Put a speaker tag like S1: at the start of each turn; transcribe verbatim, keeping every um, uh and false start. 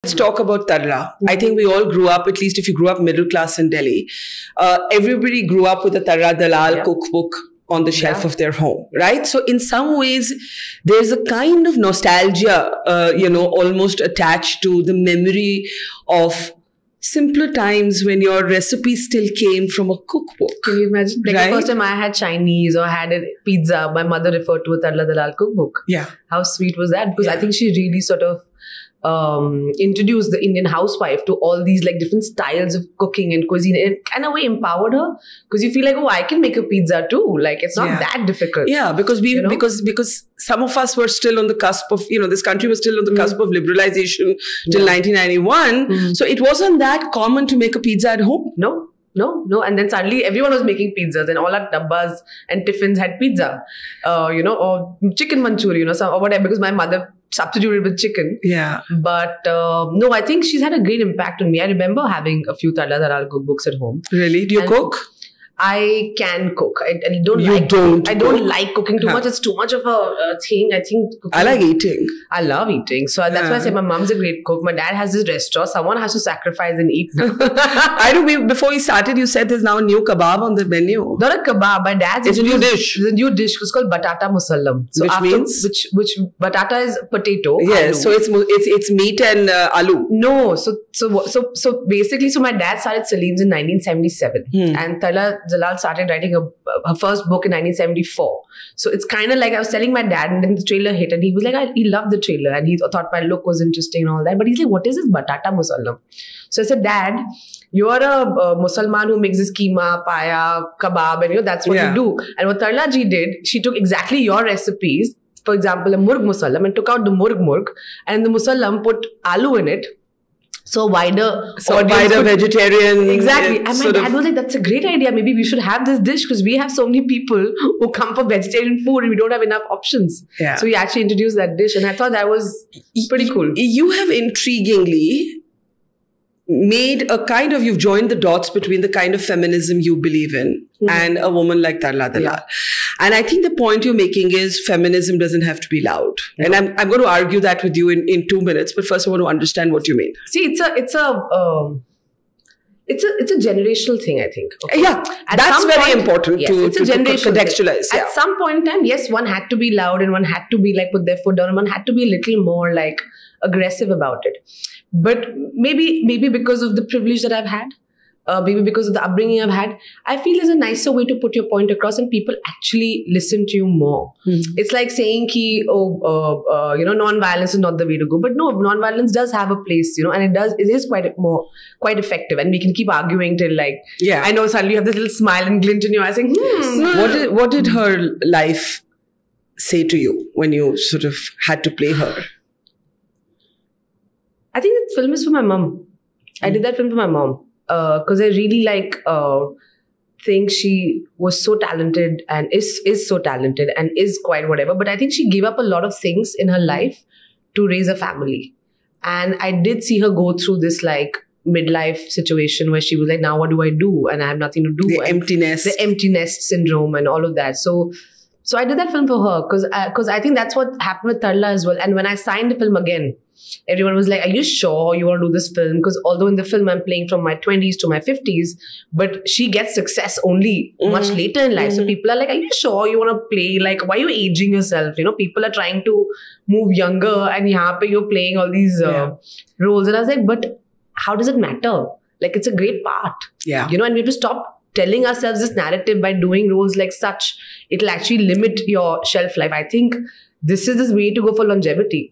S1: Let's talk about Tarla. I think we all grew up, at least if you grew up middle class in Delhi, uh, everybody grew up with a Tarla Dalal yeah. cookbook on the shelf yeah. of their home, right? So in some ways, there's a kind of nostalgia, uh, you know, almost attached to the memory of simpler times when your recipe still came from a cookbook.
S2: Can you imagine? Like right? The first time I had Chinese or had a pizza, my mother referred to a Tarla Dalal cookbook.
S1: Yeah.
S2: How sweet was that? Because
S1: yeah.
S2: I think she really sort of um, introduced the Indian housewife to all these like different styles of cooking and cuisine, and kind of way empowered her, because you feel like, oh, I can make a pizza too. Like it's not
S1: yeah.
S2: that difficult.
S1: Yeah, because we, you know? because, because some of us were still on the cusp of, you know, this country was still on the cusp mm. of liberalization till yeah. nineteen ninety-one. Mm. So it wasn't that common to make a pizza at home.
S2: No. No, no. And then suddenly everyone was making pizzas and all our dabbas and tiffins had pizza, uh, you know, or chicken manchurian or, some, or whatever, because my mother substituted with chicken.
S1: Yeah.
S2: But uh, no, I think she's had a great impact on me. I remember having a few Tarla Dalal cookbooks at home.
S1: Really? Do you
S2: and
S1: cook?
S2: I can cook. I, I don't
S1: you
S2: like
S1: don't
S2: I don't like cooking too huh. much. It's too much of a uh, thing. I think cooking,
S1: I like eating.
S2: I love eating. So that's yeah. why I say my mom's a great cook. My dad has this restaurant. Someone has to sacrifice and eat.
S1: I do. We, before we started, you said there's now a new kebab on the menu.
S2: Not a kebab. My dad's
S1: It's a new dish.
S2: It's a new dish. It's called Batata Musallam. So
S1: which
S2: after,
S1: means?
S2: Which, which Batata is potato.
S1: Yes.
S2: Aloo.
S1: So it's, it's, it's meat and uh, aloo.
S2: No. So, so, so, so basically, so my dad started Saleem's in nineteen seventy-seven. Hmm. And Tarla Dalal started writing a, her first book in nineteen seventy-four. So it's kind of like I was telling my dad, and then the trailer hit, and he was like, I, he loved the trailer, and he thought my look was interesting and all that. But he's like, what is this Batata Musallam? So I said, Dad, you are a, a Musalman who makes this keema, paya, kebab, and you know, that's what yeah. you do. And what Tarla ji did, she took exactly your recipes, for example, a murg musallam, and took out the murg murg, and the musallam put aloo in it. So wider,
S1: so wider could, vegetarian.
S2: Exactly. And my dad was like, that's a great idea. Maybe we should have this dish, because we have so many people who come for vegetarian food and we don't have enough options.
S1: Yeah.
S2: So he actually introduced that dish, and I thought that was pretty cool.
S1: You have intriguingly made a kind of, you've joined the dots between the kind of feminism you believe in mm-hmm. and a woman like Tarla Dalal. Yeah. And I think the point you're making is feminism doesn't have to be loud. Yeah. And I'm, I'm going to argue that with you in, in two minutes. But first I want to understand what you mean.
S2: See, it's a, it's a, um, it's a, it's a generational thing, I think.
S1: Okay? Yeah, At that's very point, important
S2: yes,
S1: to,
S2: it's
S1: to,
S2: a generational
S1: to contextualize.
S2: Yeah. At some point in time, yes, one had to be loud and one had to be like put their foot down and one had to be a little more like aggressive about it. But maybe, maybe because of the privilege that I've had, uh, maybe because of the upbringing I've had, I feel there's a nicer way to put your point across and people actually listen to you more. Mm-hmm. It's like saying, ki, oh, uh, uh, you know, non-violence is not the way to go. But no, non-violence does have a place, you know, and it does, it is quite more, quite effective. And we can keep arguing till like, yeah, I know suddenly you have this little smile and glint in your eyes saying, hmm.
S1: What did, what did her life say to you when you sort of had to play her?
S2: I think the film is for my mom. Mm. I did that film for my mom because uh, I really like uh, think she was so talented and is is so talented and is quite whatever. But I think she gave up a lot of things in her life to raise a family. And I did see her go through this like midlife situation where she was like, now what do I do? And I have nothing to do.
S1: The
S2: and
S1: empty nest.
S2: The empty nest syndrome and all of that. So so I did that film for her because because I, I think that's what happened with Tarla as well. And when I signed the film again, everyone was like, are you sure you want to do this film? Because although in the film I'm playing from my twenties to my fifties, but she gets success only mm-hmm. much later in life. Mm-hmm. So people are like, are you sure you want to play? Like, why are you aging yourself? You know, people are trying to move younger and yahan pe you're playing all these uh, yeah. roles. And I was like, but how does it matter? Like, it's a great part.
S1: Yeah.
S2: You know, and we have to stop telling ourselves this narrative by doing roles like such. It'll actually limit your shelf life. I think this is the way to go for longevity.